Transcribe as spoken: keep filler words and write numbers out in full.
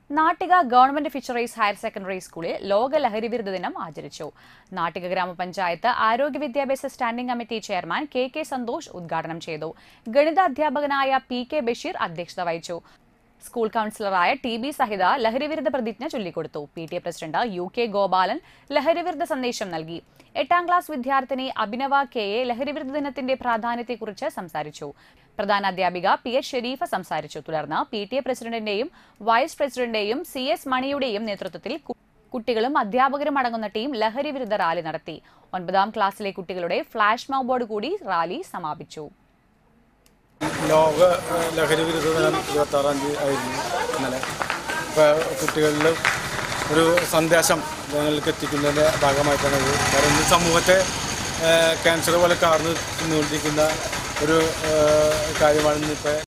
Nattika government fisheries higher secondary സ്കൂളിൽ ലോക ലഹരി വിരുദ്ധ ദിനം ആചരിച്ചു. നാട്ടിക ഗ്രാമപഞ്ചായത്ത് ആരോഗ്യ വിദ്യാഭ്യാസ standing committee chairman K K Santhosh ഉദ്ഘാടനം ചെയ്തു. ഗണിത അധ്യാപകനായ പി കെ ബഷീർ അധ്യക്ഷത വഹിച്ചു. സ്കൂൾ കൌൺസിലറായ ടി ബി സഹിത ലഹരിവിരുദ്ധ പ്രതിജ്ഞ ചൊല്ലിക്കൊടുത്തു. P T A president U K Gopalan ലഹരിവിരുദ്ധ സന്ദേശം നൽകി. എട്ടാം ക്ലാസ് വിദ്യാർത്ഥിനി അഭിനവ കെ എ ലഹരിവിരുദ്ധ ദിനത്തിന്റെ പ്രാധാന്യത്തെക്കുറിച്ച് സംസാരിച്ചു. പ്രധാന അധ്യാപിക പി എച്ച് ഷെരീഫ സംസാരിച്ചു. തുടർന്ന് പി ടി എ പ്രസിഡന്റിന്റെയും വൈസ് പ്രസിഡന്റിന്റെയും സി എസ് മണിയുടെയും നേതൃത്വത്തിൽ കുട്ടികളും അധ്യാപകരും അടങ്ങുന്ന ടീം ലഹരിവിരുദ്ധ റാലി നടത്തി. ഒൻപതാം ക്ലാസ്സിലെ കുട്ടികളുടെ ഫ്ലാഷ് മോബോർഡ് കൂടി റാലി സമാപിച്ചു. ലോക ലഹരി വിരുദ്ധ ദിനം ഇരുപത്താറാം തീയതി ആയിരുന്നു ഇന്നലെ. ഇപ്പോൾ കുട്ടികളിൽ ഒരു സന്ദേശം ജനങ്ങൾക്ക് എത്തിക്കുന്നതിൻ്റെ ഭാഗമായിട്ടാണ് ഇത്. കാരണം സമൂഹത്തെ ക്യാൻസർ പോലെ കാർന്നു തിന്നുകൊണ്ടിരിക്കുന്ന ഒരു കാര്യമാണ് ഇന്നിപ്പോൾ